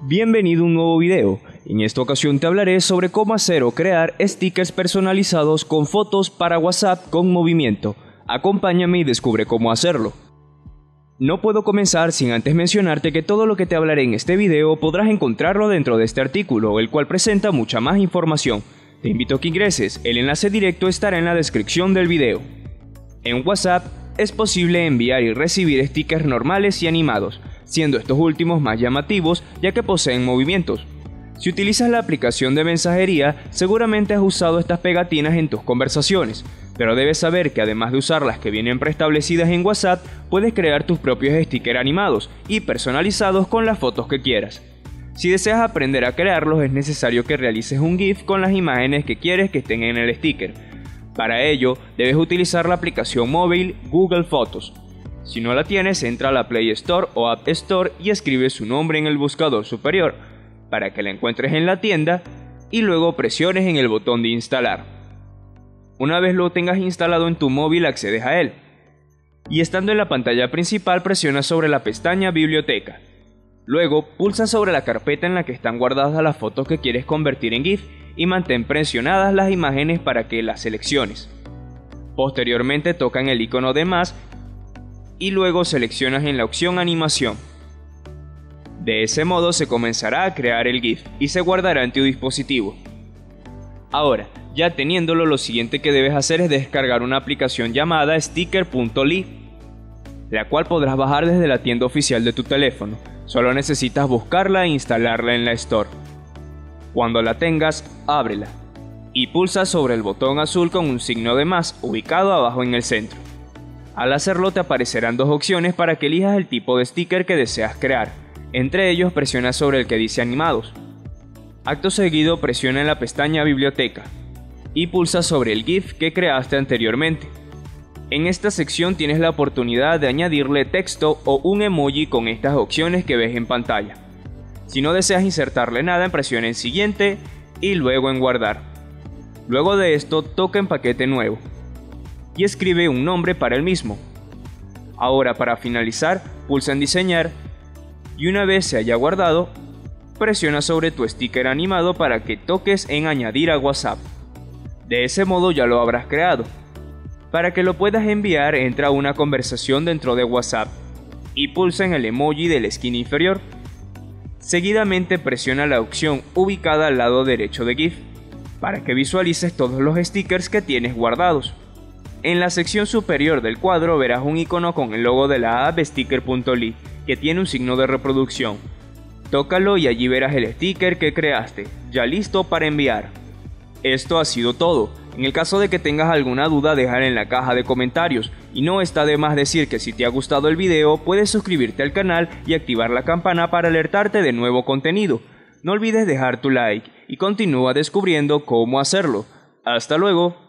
Bienvenido a un nuevo video. En esta ocasión te hablaré sobre cómo hacer o crear stickers personalizados con fotos para WhatsApp con movimiento. Acompáñame y descubre cómo hacerlo. No puedo comenzar sin antes mencionarte que todo lo que te hablaré en este video podrás encontrarlo dentro de este artículo, el cual presenta mucha más información. Te invito a que ingreses, el enlace directo estará en la descripción del video. En WhatsApp es posible enviar y recibir stickers normales y animados, siendo estos últimos más llamativos ya que poseen movimientos. Si utilizas la aplicación de mensajería, seguramente has usado estas pegatinas en tus conversaciones, pero debes saber que además de usar las que vienen preestablecidas en WhatsApp, puedes crear tus propios stickers animados y personalizados con las fotos que quieras. Si deseas aprender a crearlos, es necesario que realices un GIF con las imágenes que quieres que estén en el sticker. Para ello, debes utilizar la aplicación móvil Google Fotos. Si no la tienes, entra a la Play Store o App Store y escribe su nombre en el buscador superior, para que la encuentres en la tienda y luego presiones en el botón de instalar. Una vez lo tengas instalado en tu móvil, accedes a él. Y estando en la pantalla principal, presiona sobre la pestaña Biblioteca. Luego, pulsa sobre la carpeta en la que están guardadas las fotos que quieres convertir en GIF y mantén presionadas las imágenes para que las selecciones. Posteriormente, toca en el icono de más y luego seleccionas en la opción Animación. De ese modo se comenzará a crear el GIF y se guardará en tu dispositivo. Ahora, ya teniéndolo, lo siguiente que debes hacer es descargar una aplicación llamada Sticker.ly, la cual podrás bajar desde la tienda oficial de tu teléfono. Solo necesitas buscarla e instalarla en la Store. Cuando la tengas, ábrela y pulsa sobre el botón azul con un signo de más ubicado abajo en el centro. Al hacerlo te aparecerán dos opciones para que elijas el tipo de sticker que deseas crear. Entre ellos presiona sobre el que dice animados. Acto seguido presiona en la pestaña Biblioteca y pulsa sobre el GIF que creaste anteriormente. En esta sección tienes la oportunidad de añadirle texto o un emoji con estas opciones que ves en pantalla. Si no deseas insertarle nada, presiona en Siguiente y luego en Guardar. Luego de esto, toca en Paquete nuevo y escribe un nombre para el mismo. Ahora, para finalizar, pulsa en Diseñar y una vez se haya guardado, presiona sobre tu sticker animado para que toques en Añadir a WhatsApp. De ese modo ya lo habrás creado. Para que lo puedas enviar, entra a una conversación dentro de WhatsApp y pulsa en el emoji de la esquina inferior. Seguidamente presiona la opción ubicada al lado derecho de GIF para que visualices todos los stickers que tienes guardados. En la sección superior del cuadro verás un icono con el logo de la app Sticker.ly que tiene un signo de reproducción. Tócalo y allí verás el sticker que creaste, ya listo para enviar. Esto ha sido todo. En el caso de que tengas alguna duda, déjala en la caja de comentarios. Y no está de más decir que si te ha gustado el video, puedes suscribirte al canal y activar la campana para alertarte de nuevo contenido. No olvides dejar tu like y continúa descubriendo cómo hacerlo. ¡Hasta luego!